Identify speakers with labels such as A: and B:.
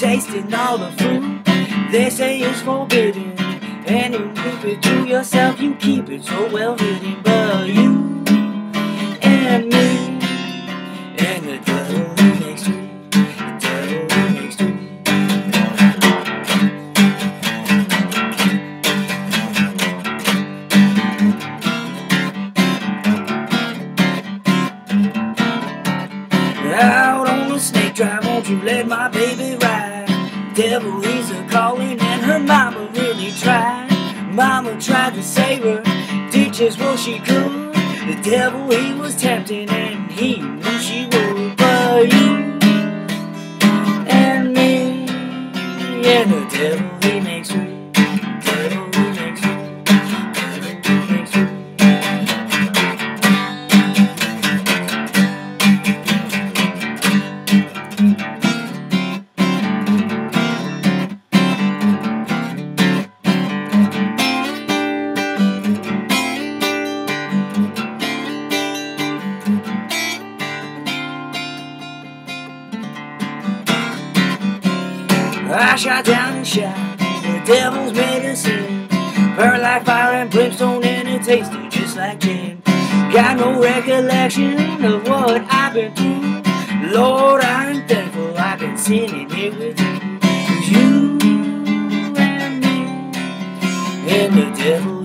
A: tasting all the fruit they say is forbidden, and you keep it to yourself, you keep it so well hidden. But you and me and the devil he makes three, the devil he makes three. Out on the snake drive, won't you let my baby ride? Devil, he's a calling, and her mama really tried. Mama tried to save her, did just what she could. The devil, he was tempting, and he knew she would. But you and me and the devil, he makes three. Devil, he makes three. Devil, he makes three. I shot down and shot the devil's medicine, burned like fire and brimstone, and it tasted just like gin. Got no recollection of what I've been through. Lord, I'm thankful I've been sinning here with you. You and me and the devil.